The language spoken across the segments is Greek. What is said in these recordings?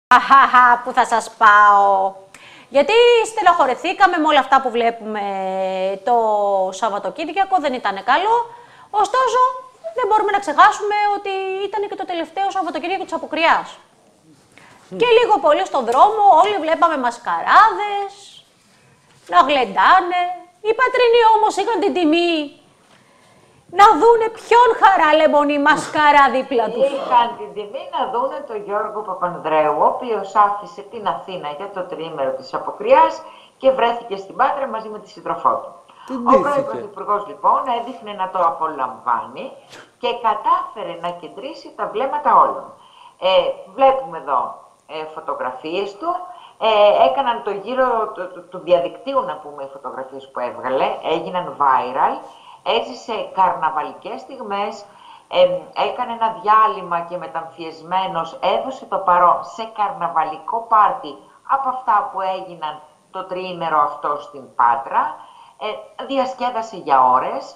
Αχαχα, που θα σας πάω. Γιατί στενοχωρεθήκαμε με όλα αυτά που βλέπουμε το Σαββατοκύριακο, δεν ήταν καλό. Ωστόσο, δεν μπορούμε να ξεχάσουμε ότι ήταν και το τελευταίο Σαββατοκύριακο της Αποκριάς. Και λίγο πολύ στον δρόμο όλοι βλέπαμε μασκαράδες, να γλεντάνε. Οι πατρινοί όμως είχαν την τιμή να δούνε ποιον χαράλεμπον η μασκαρά δίπλα του. Είχαν την τιμή να δούνε τον Γιώργο Παπανδρέου, ο οποίος άφησε την Αθήνα για το τριήμερο της Αποκριάς και βρέθηκε στην Πάτρα μαζί με τη σύντροφό του. Ο πρώην Πρωθυπουργός λοιπόν έδειχνε να το απολαμβάνει και κατάφερε να κεντρήσει τα βλέμματα όλων. Βλέπουμε εδώ φωτογραφίες του, έκαναν το γύρο του διαδικτύου, να πούμε, οι φωτογραφίες που έβγαλε, έγιναν viral, έζησε καρναβαλικές στιγμές, έκανε ένα διάλειμμα και μεταμφιεσμένος έδωσε το παρόν σε καρναβαλικό πάρτι από αυτά που έγιναν το τριήμερο αυτό στην Πάτρα, διασκέδασε για ώρες,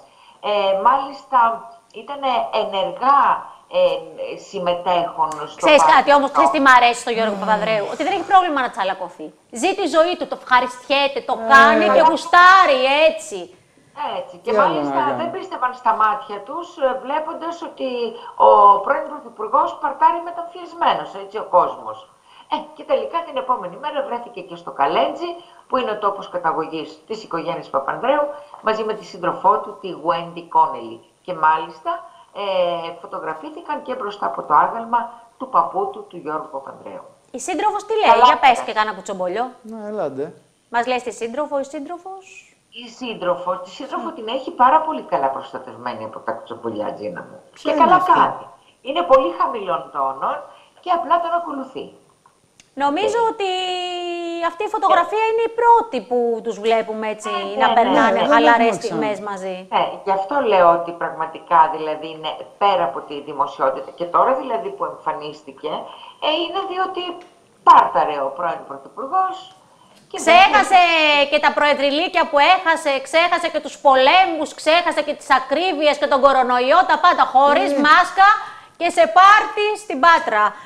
μάλιστα ήταν ενεργά συμμετέχουν στο Ξέρεις κάτι όμως, ξέρεις τι μ' αρέσει στο Γιώργο Παπανδρέου, ότι δεν έχει πρόβλημα να τσαλακωθεί. Ζει τη ζωή του, το ευχαριστιέται, το κάνει και γουστάρει έτσι. Έτσι. Και μάλιστα δεν πίστευαν στα μάτια τους, βλέποντας ότι ο πρώην Πρωθυπουργός παρτάρει μεταμφιεσμένος, έτσι ο κόσμος. Και τελικά την επόμενη μέρα βρέθηκε και στο Καλέντζι, που είναι ο τόπος καταγωγής της οικογένειας Παπανδρέου, μαζί με τη σύντροφό του, τη Wendy Connelly. Και μάλιστα φωτογραφήθηκαν και μπροστά από το άγαλμα του παππού του Γιώργου Παπανδρέου. Η σύντροφος τι λέει, για πες και κάνα κουτσομπολιό. Ναι, ελάτε. Μας λες τη σύντροφο, η σύντροφος. Τη σύντροφο την έχει πάρα πολύ καλά προστατευμένη από τα κουτσομπολιά, Τζίνα μου. Και καλά κάνει. Είναι πολύ χαμηλών τόνων και απλά τον ακολουθεί. Νομίζω ότι αυτή η φωτογραφία είναι η πρώτη που τους βλέπουμε έτσι να περνάνε χαλαρές στιγμές μαζί. Γι' αυτό λέω ότι πραγματικά δηλαδή είναι πέρα από τη δημοσιότητα και τώρα δηλαδή που εμφανίστηκε είναι διότι πάρταρε ο πρώην Πρωθυπουργός. Ξέχασε και τα προεδρυλίκια που έχασε, ξέχασε και τους πολέμους, ξέχασε και τις ακρίβειες και τον κορονοϊό, τα πάντα χωρίς μάσκα και σε πάρτι στην Πάτρα.